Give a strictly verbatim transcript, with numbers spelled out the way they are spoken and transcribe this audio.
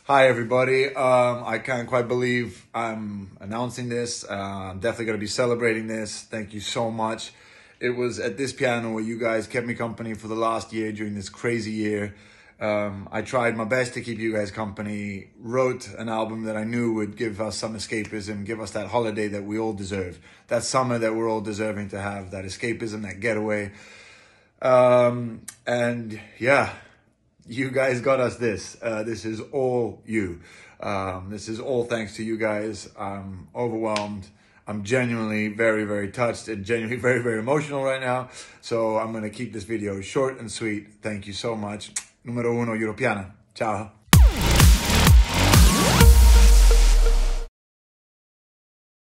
Hi, everybody. Um, I can't quite believe I'm announcing this. Uh, I'm definitely going to be celebrating this. Thank you so much. It was at this piano where you guys kept me company for the last year during this crazy year. Um, I tried my best to keep you guys company, wrote an album that I knew would give us some escapism, give us that holiday that we all deserve, that summer that we're all deserving to have, that escapism, that getaway. Um, and yeah, you guys got us this. Uh, this is all you. Um, this is all thanks to you guys. I'm overwhelmed. I'm genuinely very, very touched and genuinely very, very emotional right now. So I'm going to keep this video short and sweet. Thank you so much. Numero uno Europeana. Ciao.